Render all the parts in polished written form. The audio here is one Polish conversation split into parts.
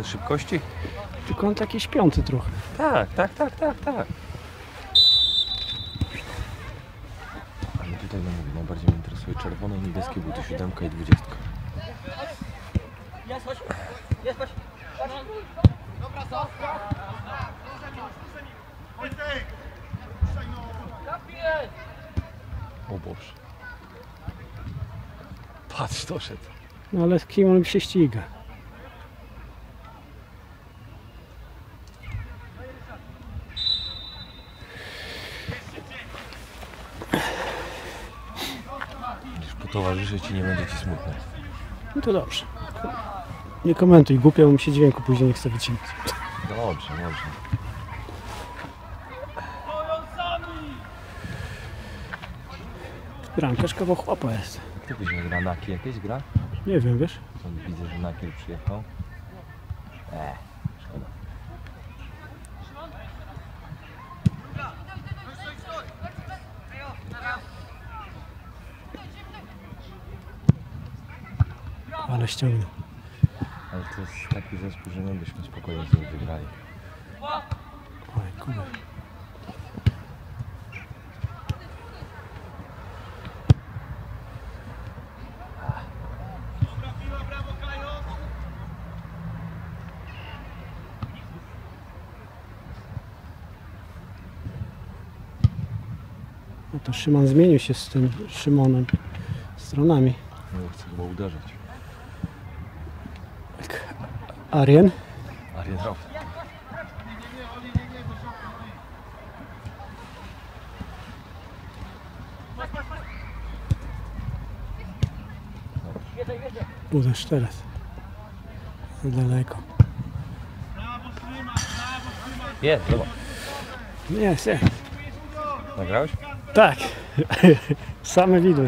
szybkości? Tylko on taki śpiący trochę. Tak. Ale tutaj no mówię, najbardziej mnie interesuje czerwone, niebieskie buty, 7 i 20. O Boże. Patrz, doszedł. No ale z kim on się ściga? Widzisz, potowarzyszę ci, nie będzie ci smutno. No to dobrze. Nie komentuj, głupio, bo mi się dźwięku później nie chce wycinać. Dobrze. Bramkarz kawał chłopa jest. Kto później gra? Naki jakieś gra? Nie wiem, wiesz? Widzę, że Nakiel przyjechał. Szkoda. Ale ściągnął. Ale to jest taki zespół, że my byśmy spokojnie z nim wygrali. Oj, kurde. No to Szymon zmienił się z tym Szymonem stronami. No chcę chyba uderzać. Arjen? Arjen Rob. Uderz teraz. Za daleko. Jest, zobacz. Jest. Nagrałeś? Tak. Same widły.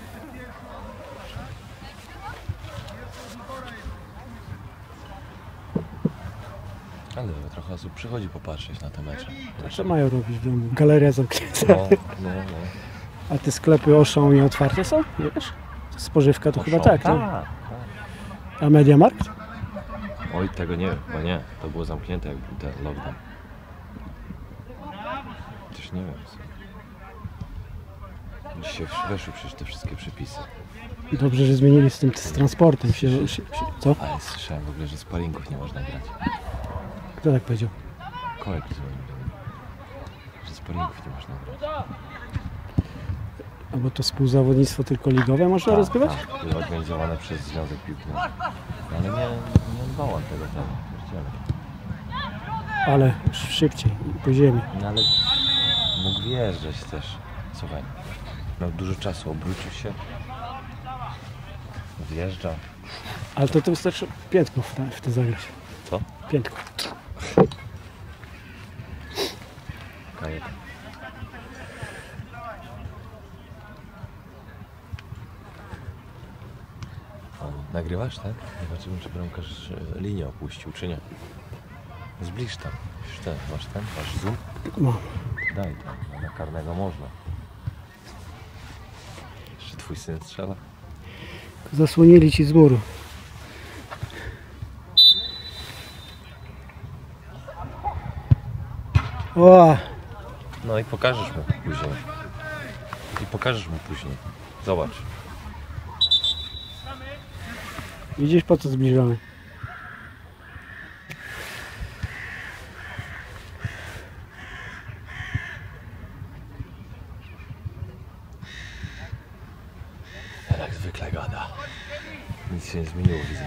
Ale trochę osób przychodzi popatrzeć na te mecze. To co mają robić w domu? Galeria zamknięta. No. A te sklepy Auchan i otwarte są? Nie wiesz? Spożywka to chyba tak. Tak. A Mediamarkt? Oj, tego nie wiem, chyba nie. To było zamknięte jak był ten lockdown. Też nie wiem. Dzisiaj weszły przecież te wszystkie przepisy. Dobrze, że zmienili z tym z transportem co? Ale słyszałem w ogóle, że sparingów nie można grać. Kto tak powiedział? Korek dzwonił do mnie. Że sparingów nie można grać. A bo to współzawodnictwo tylko ligowe można rozgrywać? Tak, były organizowane przez Związek Piłki Nożnej. Ale nie odwołam tego właściciela. Ale szybciej, po ziemi. No ale mógł wjeżdżać też. Słuchaj, miał dużo czasu, obrócił się. Wjeżdża. Ale to wystarczy piętką w to zagrać. Co? Piętką. Kajet. Nagrywasz, tak? Zobaczymy, czy bramkarz linię opuścił, czy nie. Zbliż tam. Masz zoom? Mam. Daj tam, na karnego można. Jeszcze twój syn strzela? Zasłonili ci z muru. O! No i pokażesz mu później. Zobacz. Widzisz, po co zbliżamy? Jak zwykle gada. Nic się nie zmieniło, widzę.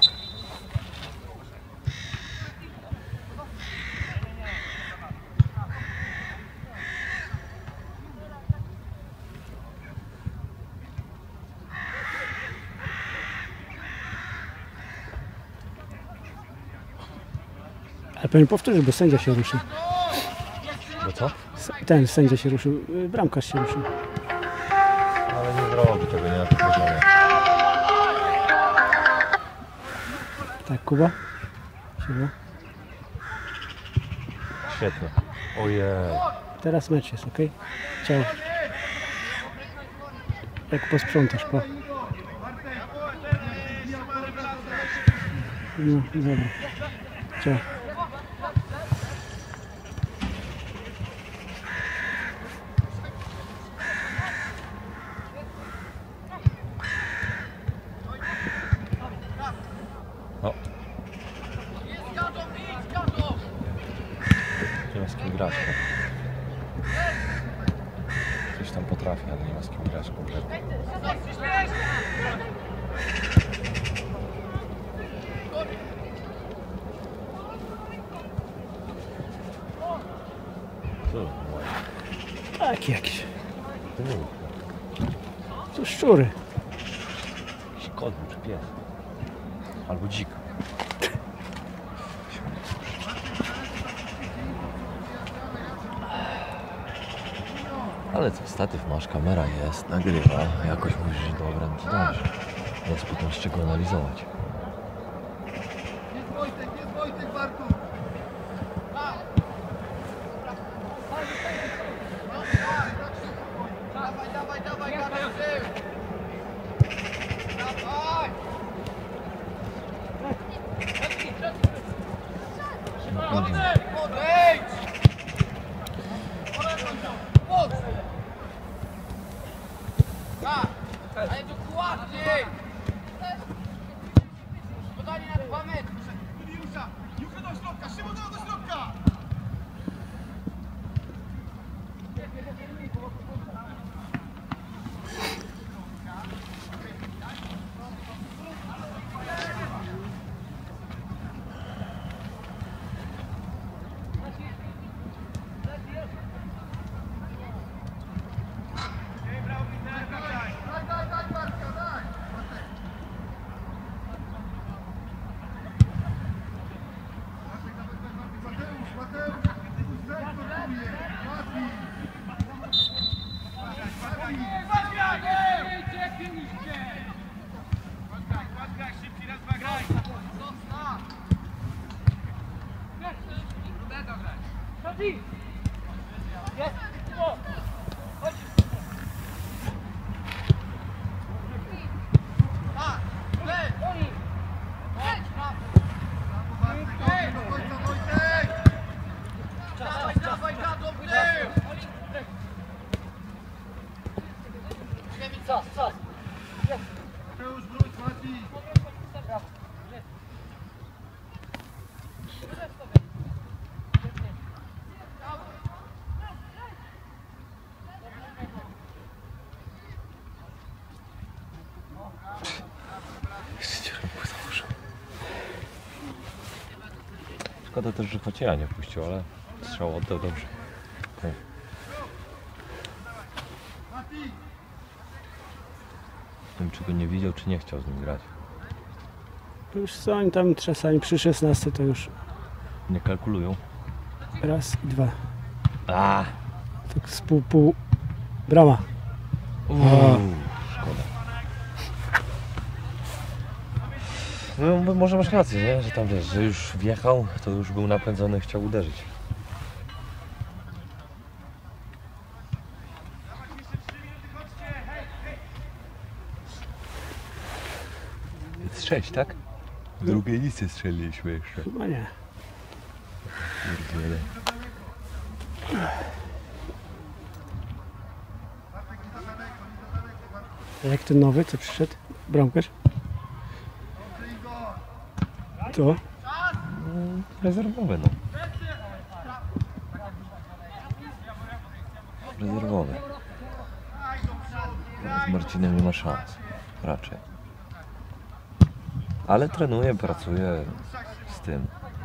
Ale pewnie powtórzył, bo sędzia się ruszył. No co? Ten sędzia się ruszył, bramkarz się ruszył. Ale nie zrobi tego, nie na tym poziomie. Tak, Kuba? Siema. Świetnie. Ojej. Teraz mecz jest, ok? Ciao. Jak posprzątasz, po? No, dobra. Ciao. No. Nie ma z kim grać. Coś tam potrafi, ale nie ma z kim grać kompletnie. Co? Tak jakieś. To nie To szczury. jakiś kot czy pies. Albo dzik. Ale co, statyw masz, kamera jest, nagrywa, jakoś musisz dobra, no to dobrze. Jest potem z czego analizować. Jest Wojtek, Bartu! Dawaj, Bartu, tył! Dawaj! Podejdź! Tak, ale dokładniej! Podanie na 2 metry! Jucha do środka, Szymon do środka! Szkoda też, że Chocieja nie puścił, ale strzał oddał dobrze. Tak. Nie wiem, czy go nie widział, czy nie chciał z nim grać. Już co oni tam czasami przy 16 to już Nie kalkulują. raz i dwa. A, Tak z pół. Brama. szkoda. No, może masz rację, nie? Że tam wiesz, że już wjechał, to już był napędzony, chciał uderzyć. Jest 6, tak? W drugiej listy strzeliliśmy jeszcze. Chyba nie. Pierdziele. A jak ten nowy, co przyszedł? Bramkarz? To? Rezerwowe, no. Rezerwowe. Z Marcinem nie ma szans. Raczej. Ale trenuje, pracuje z tym.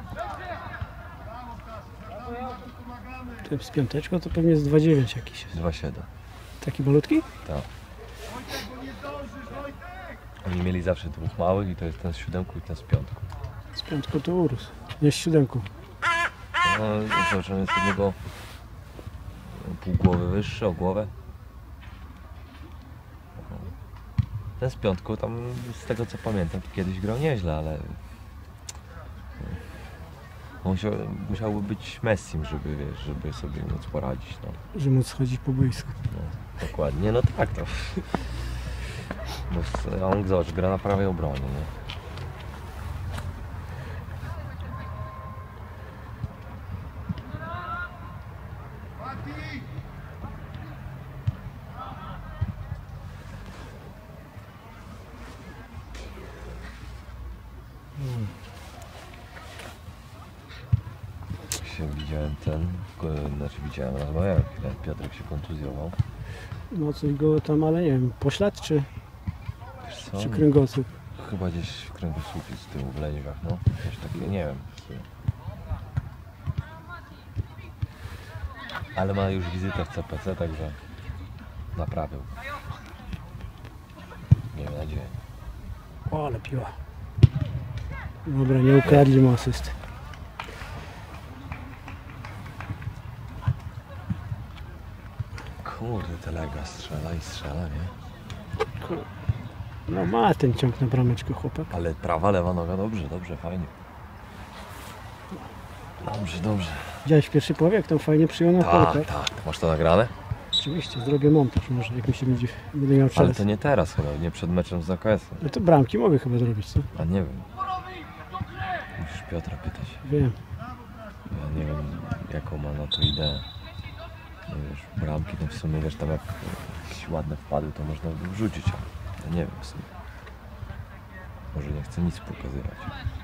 Ten z piąteczką to pewnie z 2,9 jakiś jest. 2,7. Taki malutki? Tak. Oni mieli zawsze dwóch małych i to jest ten z 7 i ten z 5. Z piątką to urósł. Nie z 7. No, zobacz, on jest od niego pół głowy wyższy o głowę. Ten z 5 tam, z tego co pamiętam, to kiedyś grał nieźle, ale musiałby być Messim, żeby, wiesz, żeby sobie móc poradzić. No. Że móc chodzić po boisku. No, dokładnie, no tak to. Bo on, zobacz, gra na prawej obronie, nie? się widziałem rozmawiałem chwilę, Piotrek się kontuzjował. No coś go tam, ale nie wiem, poślad Wiesz co? czy kręgosłup? Chyba gdzieś w kręgosłupie z tyłu, w lędźwiach, no. Coś takiego, nie wiem. Ale ma już wizytę w CPC, także naprawił. Miejmy nadzieję. O, ale piła. Dobra, nie ukradli mu asysty. Kurde, Telega strzela i strzela, nie? No ma ten ciąg na brameczkę chłopak. Ale prawa, lewa noga, dobrze, fajnie. Dobrze. Widziałeś w pierwszej połowie, jak tam fajnie przyjął na pole, tak? Tak. Masz to nagrane? Oczywiście, zrobię montaż może, jak mi się będę miał czas. Ale to nie teraz chyba, nie przed meczem z AKS-em. No to bramki mogę chyba zrobić, co? A nie wiem. Musisz Piotra pytać. Wiem. Ja nie wiem, jaką ma na to ideę. No wiesz, bramki to w sumie, wiesz, tam jak jakieś ładne wpadły, to można by wrzucić, ale ja nie wiem w sumie. Może nie chcę nic pokazywać.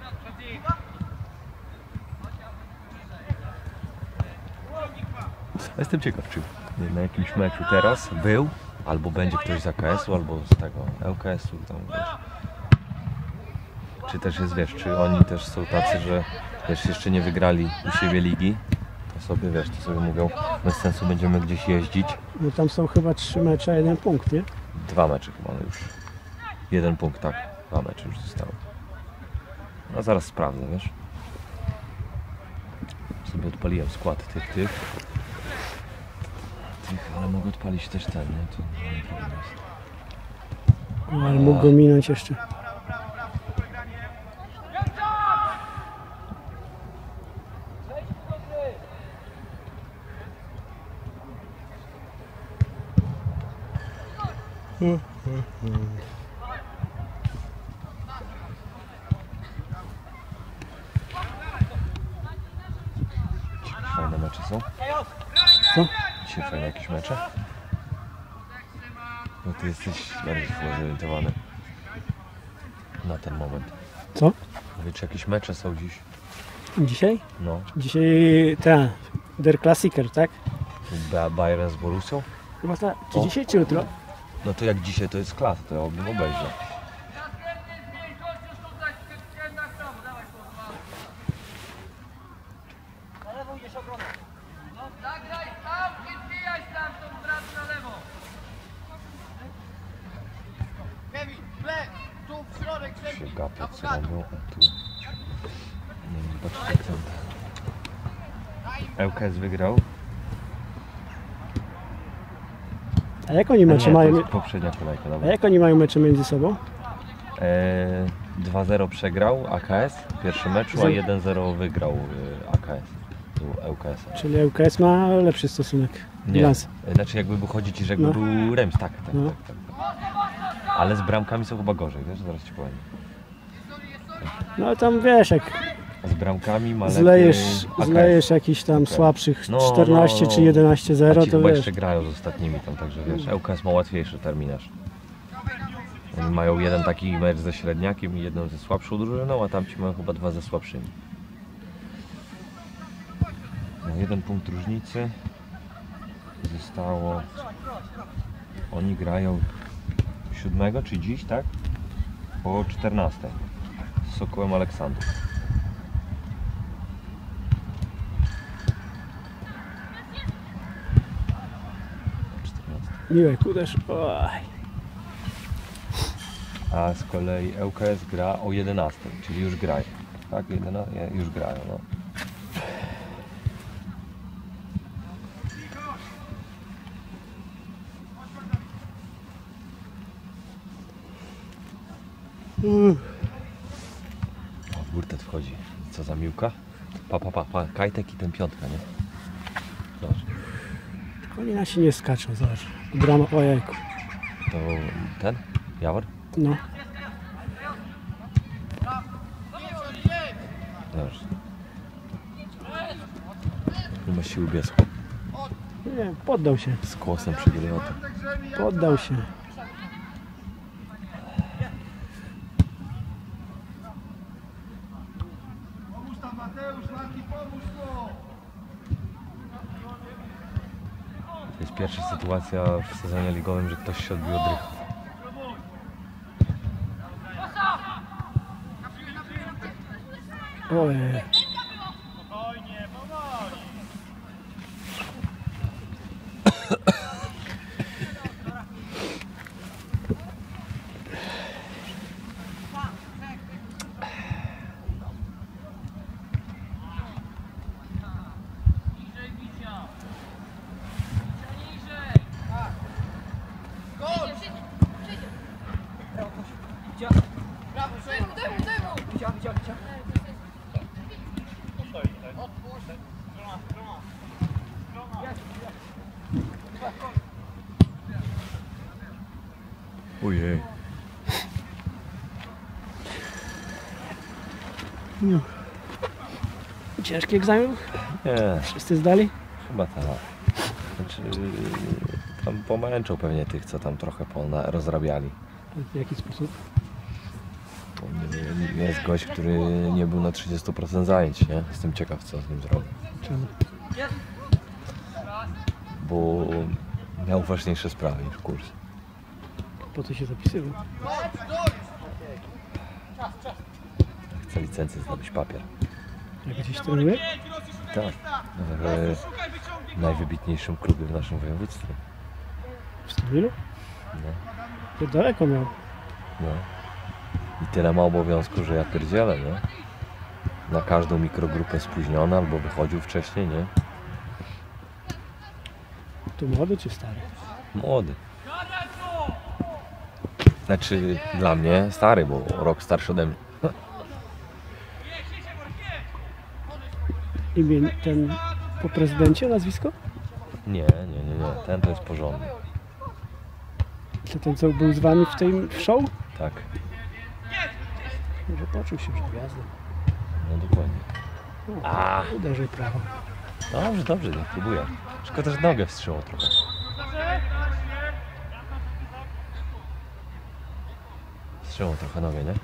Jestem ciekaw, czy na jakimś meczu teraz był, albo będzie ktoś z AKS-u, albo z tego ŁKS-u, tam wiesz. Czy też jest, wiesz, czy oni też są tacy, że wiesz, jeszcze nie wygrali u siebie ligi, to sobie, wiesz, to sobie mówią, bez sensu będziemy gdzieś jeździć. No tam są chyba 3 mecze, 1 punkt, nie? 2 mecze chyba już. 1 punkt, tak. 2 mecze już zostały. No zaraz sprawdzę, wiesz. Sobie odpaliłem skład tych, ale mogę odpalić też ten, nie? To nie problem jest. No, ale mógł go minąć jeszcze. Fajne mecze są? Co? Dzisiaj fajne jakieś mecze? No ty jesteś bardziej zorientowany na ten moment. Co? Mówię, czy jakieś mecze są dziś? Dzisiaj? No. Dzisiaj Der Klassiker, tak? Bayern z Borussią? Chyba tak. Czy O. dzisiaj, czy jutro? No to jak dzisiaj to jest klas, to ja bym obejrzał. Zagraj tam i wbijaj stamtąd, brat, na lewo. Kevin, plec, tu w środek, Się gapią co robią, a tu... Nie wiem, zobaczcie co... ŁKS wygrał. A jak oni Nie, mecze to mają? jest poprzednia kolejka, A dobra. jak oni mają mecze między sobą? 2-0 przegrał AKS w pierwszym meczu, a 1-0 wygrał AKS. Tu ŁKS. Czyli ŁKS ma lepszy stosunek. Bilans. Znaczy jakby był chodzić, że jakby No. był remis, tak. No. Ale z bramkami są chyba gorzej, wiesz, zaraz ci powiem. No ale tam wiesz, jak Z bramkami ma zlejesz lepiej jakiś tam Okej. słabszych No, 14 no. czy 11-0, A ci to chyba wiesz. jeszcze grają z ostatnimi tam, także wiesz, ŁKS ma łatwiejszy terminarz. Oni mają jeden taki mecz ze średniakiem i jedną ze słabszą drużyną, a tamci mają chyba 2 ze słabszymi. No, 1 punkt różnicy. Zostało... Oni grają 7 czy dziś, tak? Po 14 z Sokołem Aleksandrów. Miłek, uderz. Oj. A z kolei ŁKS gra o 11, czyli już grają. Tak, już grają, no. O, Burtet wchodzi. Co za miłka? Pa, Kajtek i ten piątka, nie? Zobacz. Oni nasi nie skaczą, zobacz. Brama, ojejku. To ten? Jawor? No. Zobacz. Nie ma siły biesku. Nie, poddał się. Z kłosem przygrywatem. Poddał się. Pomóż tam Mateusz, Maki, pomóż mu. jest pierwsza sytuacja w sezonie ligowym, że ktoś się odbił od rycha. Ojej. Brawo, Widział. Ojej. No. Ciężki egzamin? Nie, Wszyscy zdali? chyba tak. Znaczy, tam pomęczą pewnie tych, co tam trochę rozrabiali. W jaki sposób? Jest gość, który nie był na 30% zajęć, nie? Jestem ciekaw, co z nim zrobił. Czemu? Bo miał ważniejsze sprawy niż kurs. Po co się zapisywał? Chce licencję zdobyć papier. Jak gdzieś trenuje? Tak. W najwybitniejszym klubie w naszym województwie. W Stomilu? No. To daleko miał. No. I tyle ma obowiązku, że ja pierdzielę, nie? Na każdą mikrogrupę spóźniony albo wychodził wcześniej, nie? To młody czy stary? Młody. Znaczy dla mnie stary, bo rok starszy ode mnie. Imię ten po prezydencie nazwisko? Nie. Ten to jest porządny. To ten co był z wami w show? Tak. Może poczuł się, że gwiazdą. No dokładnie. Uderzył prawo. Dobrze, nie próbuję. Szkoda, że nogę wstrzymał trochę. Wstrzymał trochę nogę, nie?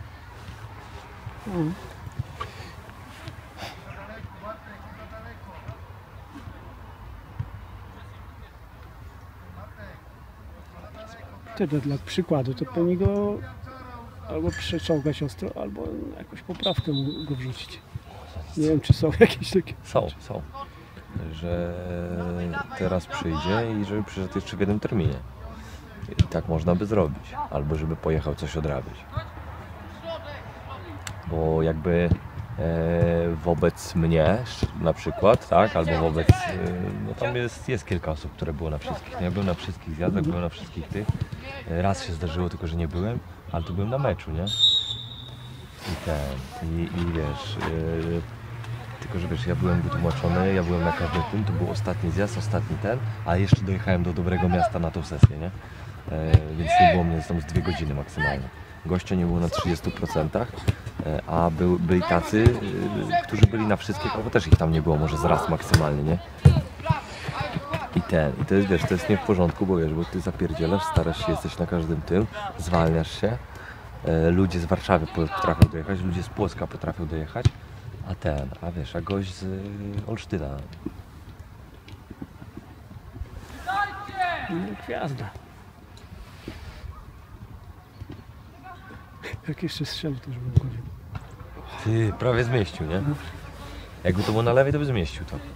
Wtedy dla przykładu to powinni go albo przeczołgać ostro, albo jakąś poprawkę mu go wrzucić. Nie wiem, czy są jakieś takie. Są. Że teraz przyjdzie i żeby przyszedł jeszcze w jednym terminie. I tak można by zrobić. Albo żeby pojechał coś odrabiać. Bo jakby wobec mnie na przykład, tak, albo wobec, no tam jest kilka osób, które było na wszystkich. Ja byłem na wszystkich zjazdach, byłem na wszystkich tych. Raz się zdarzyło tylko, że nie byłem, ale tu byłem na meczu, nie? I wiesz, tylko że wiesz, ja byłem wytłumaczony, ja byłem na każdym tym, to był ostatni zjazd, ostatni ten, a jeszcze dojechałem do dobrego miasta na tą sesję, nie? Więc nie było mnie tam z 2 godziny maksymalnie. Gościa nie było na 30%, a byli tacy, którzy byli na wszystkich, albo też ich tam nie było, może z raz maksymalnie, nie? I to jest, wiesz, to jest nie w porządku, bo wiesz, bo ty zapierdzielasz, starasz się, jesteś na każdym tym, zwalniasz się, ludzie z Warszawy potrafią dojechać, ludzie z Płocka potrafią dojechać, a gość z Olsztyna. Gwiazda. Jak jeszcze strzelił, to już bym godził. Ty, prawie zmieścił, nie? Jakby to było na lewej, to by zmieścił to.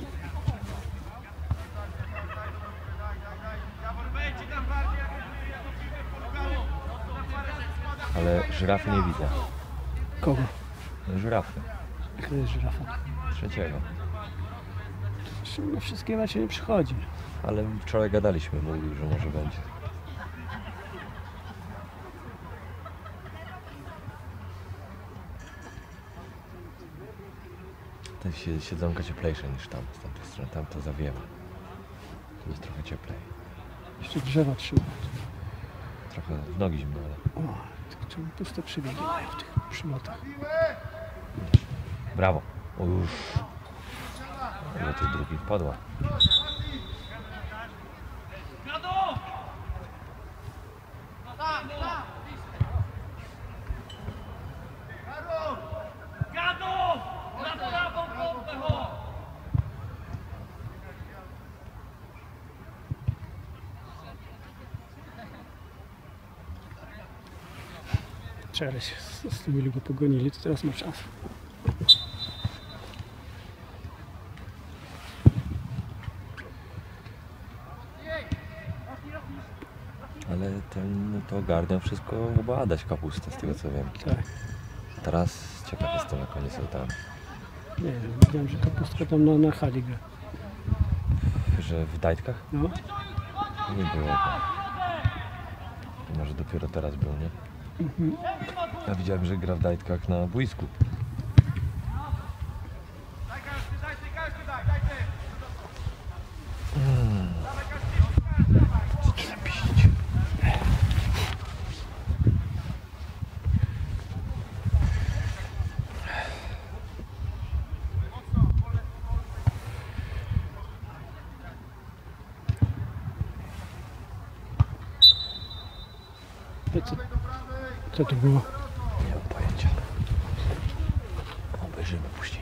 Ale żyrafy nie widzę. Kogo? Żyrafy. Jak to jest żyrafa? Trzeciego. Na wszystkie mecze nie przychodzi. Ale wczoraj gadaliśmy, mówił, że może będzie. To jest siedzonka cieplejsza niż tam, z tamtej strony. Tam to zawiewa. Tu jest trochę cieplej. Jeszcze drzewa trzyma. Trochę w nogi zimno, ale... O, tylko czemu puste przebiegi mają w tych przylotach? Brawo. O już. No to drugi wpadła. wczoraj się z tymi go pogonili, to teraz ma czas. Ale ten to ogarnia wszystko chyba Adaś Kapusta, z tego co wiem. Tak. Teraz ciekaw jestem, jak oni są tam. Nie wiem, widziałem, że Kapustka tam na hali gra. Że w Dajtkach? No, Nie było go. To może dopiero teraz był, nie? Ja widziałem, że gra w Dajtkach na boisku. Daj każdy, daj ty! Zaczyna piścić. co to było? Nie mam pojęcia. Obejrzymy później.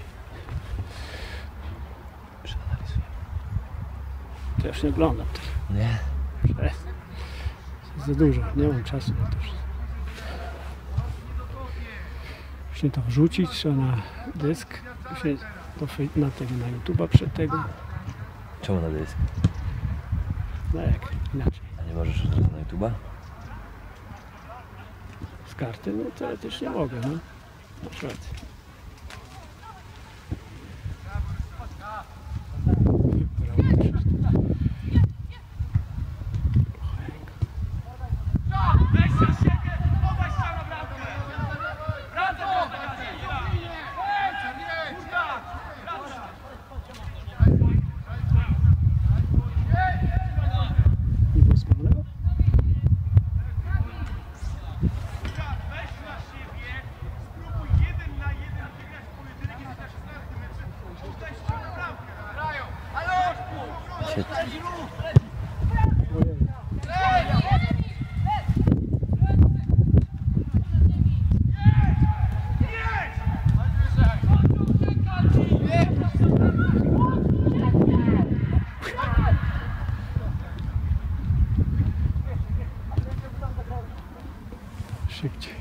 Przeanalizujemy. To już nie oglądam. Nie? Za dużo, nie mam czasu na to wszystko. Musimy to wrzucić, trzeba na dysk, na tego, na YouTube'a przed tego. Czemu na dysk? No jak inaczej. A nie możesz od razu na YouTube'a? Z karty, no teoretycznie mogę, no. Masz rację. Weź na siebie! Podaj ścianę bramkę! Brawo! Nie było spalonego? Weź na siebie! Spróbuj 1 na 1 wygrać pojedynek i na 16 meczu. Podaj ścianę bramkę! Grają! Ale Szybciej.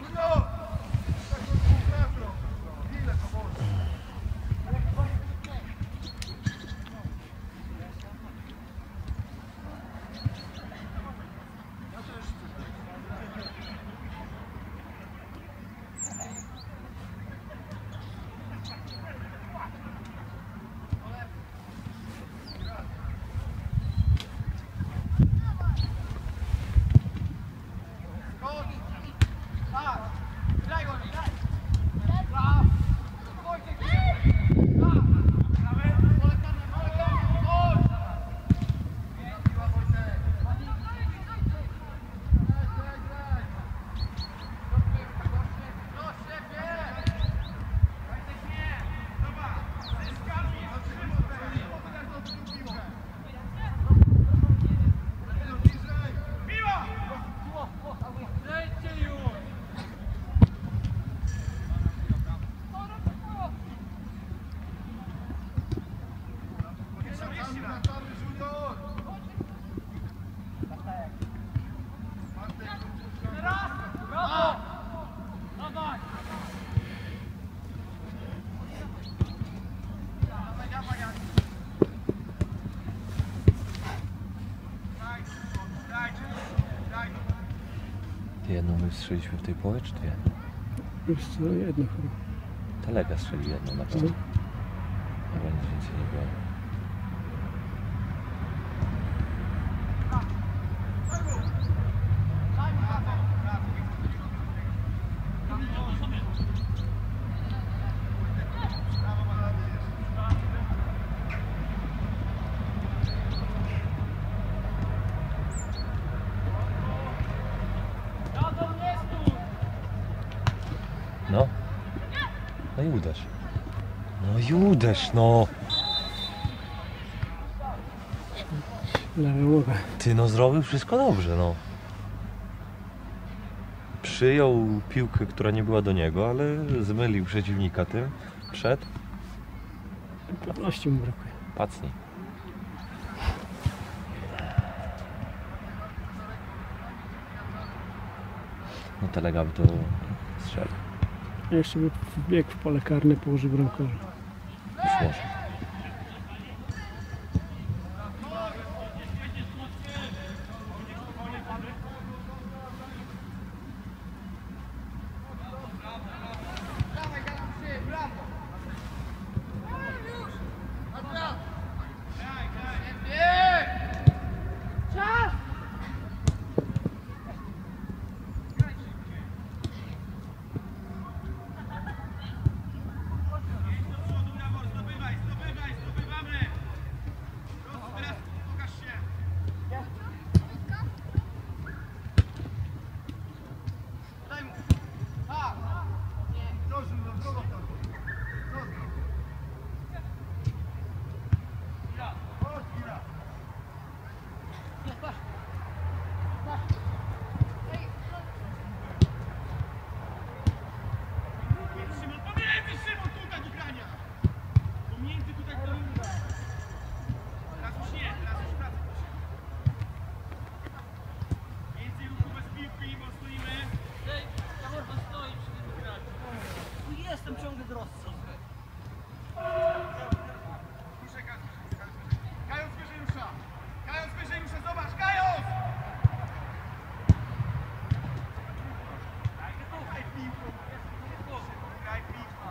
Jedną my strzeliśmy w tej połowie, czy dwie? Już co, jedno chyba. Telega strzelił jedną na pewno. Chyba nic więcej nie było. No. No i uderz. No i uderz, no. Lewa głowa. Ty no zrobił wszystko dobrze, no. Przyjął piłkę, która nie była do niego, ale zmylił przeciwnika tym. Przed. Pewności mu brakuje. Pacnij. No Telega by to strzeli. Jeszcze by wbiegł w pole karne, położył bramkarza. Już może. Jestem ciągle droższy. Kajos wyżej rusza! Kajos wyżej rusza, zobacz! Kajos! Graj piłką! Graj piłką!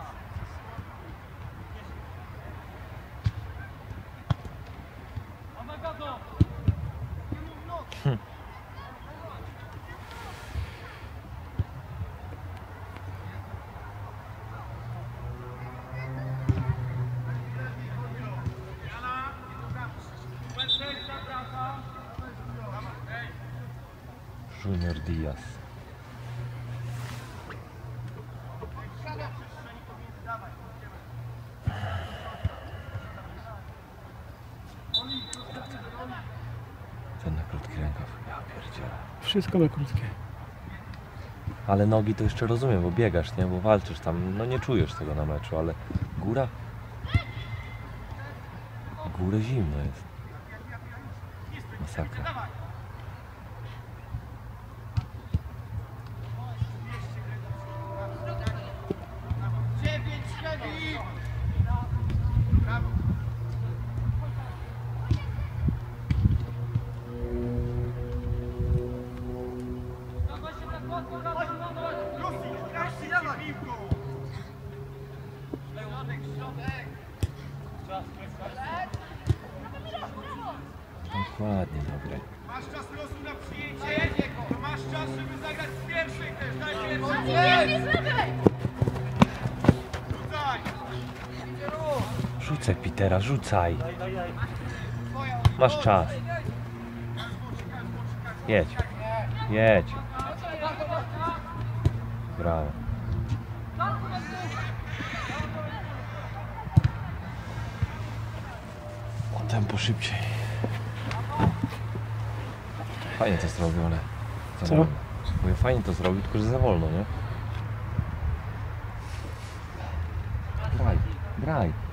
Junior Diaz. Ten na krótkich rękaw. Ja pierdzielę. Wszystko na krótkie. Ale nogi to jeszcze rozumiem, bo biegasz, nie? Bo walczysz tam, no nie czujesz tego na meczu, ale góra? Górę zimno jest. Masakra. Dokładnie, dobre. Masz czas losu na przyjęcie, to masz czas, żeby zagrać z pierwszej też. Daj pierwszy. Rzucaj! Rzucaj, Petera, rzucaj. Masz czas. Jedź. Jedź. Brawo. O, tempo szybciej. Fajnie to zrobił, ale za Co? wolno. Mówię, fajnie to zrobił, tylko że za wolno, nie? Graj, graj.